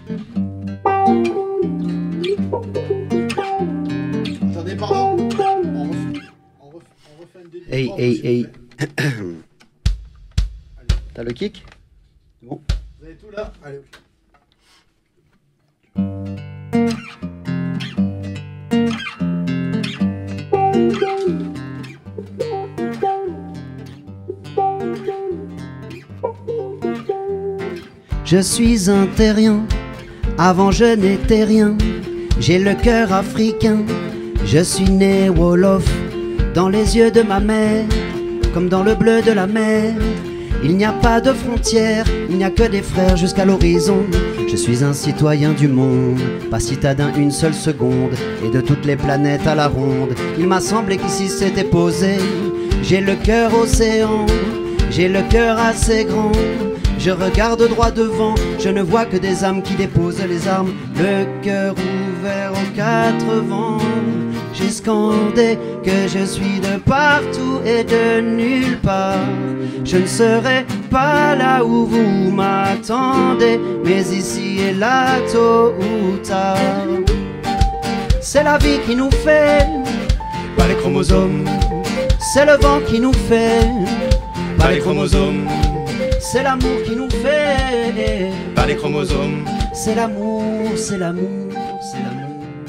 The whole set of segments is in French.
Attendez, pardon. On refait un début. Hey, hey, hey. T'as le kick? Bon. Vous avez tout là? Allez, ok. Je suis un terrien, avant je n'étais rien. J'ai le cœur africain, je suis né Wolof. Dans les yeux de ma mère, comme dans le bleu de la mer, il n'y a pas de frontières, il n'y a que des frères jusqu'à l'horizon. Je suis un citoyen du monde, pas citadin une seule seconde, et de toutes les planètes à la ronde. Il m'a semblé qu'ici c'était posé. J'ai le cœur océan, j'ai le cœur assez grand. Je regarde droit devant, je ne vois que des âmes qui déposent les armes. Le cœur ouvert aux quatre vents, j'ai scandé que je suis de partout et de nulle part. Je ne serai pas là où vous m'attendez, mais ici et là, tôt ou tard. C'est la vie qui nous fait, Pas les chromosomes, c'est le vent qui nous fait, pas les chromosomes, c'est l'amour qui nous fait. pas les chromosomes. C'est l'amour, c'est l'amour, c'est l'amour.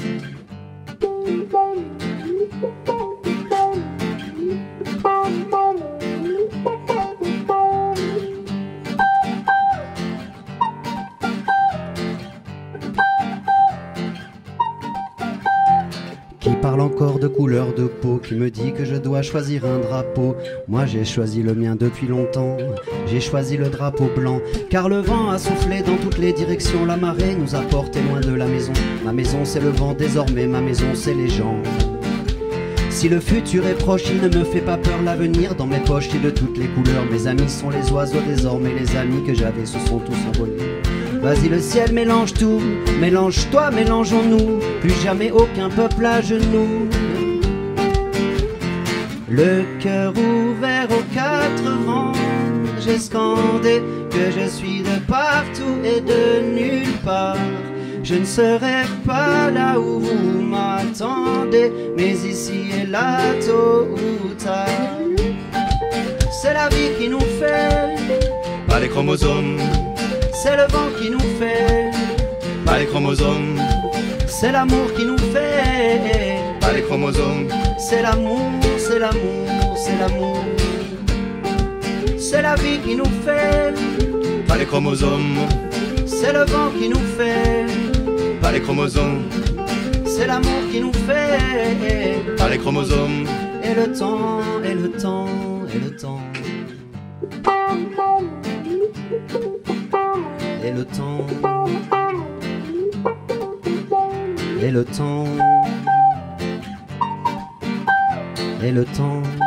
Qui parle encore de couleur de peau, qui me dit que je dois choisir un drapeau. Moi j'ai choisi le mien depuis longtemps, j'ai choisi le drapeau blanc. Car le vent a soufflé dans toutes les directions, la marée nous a portés loin de la maison. Ma maison c'est le vent désormais, ma maison c'est les gens. Si le futur est proche, il ne me fait pas peur, l'avenir dans mes poches est de toutes les couleurs. Mes amis sont les oiseaux désormais, les amis que j'avais se sont tous envolés. Vas-y le ciel mélange tout, mélange-toi, mélangeons-nous, plus jamais aucun peuple à genoux. Le cœur ouvert aux quatre vents, j'ai scandé que je suis de partout et de nulle part. Je ne serai pas là où vous m'attendez, mais ici et là, tôt ou tard. C'est la vie qui nous fait, Pas les chromosomes, c'est le vent qui nous fait, pas les chromosomes, c'est l'amour qui nous fait. pas les chromosomes, C'est l'amour, c'est l'amour, c'est l'amour. C'est la vie qui nous fait, pas les chromosomes, c'est le vent qui nous fait, pas les chromosomes, c'est l'amour qui nous fait. pas les chromosomes. Et le temps, et le temps, et le temps. Et le temps. Et le temps. Et le temps.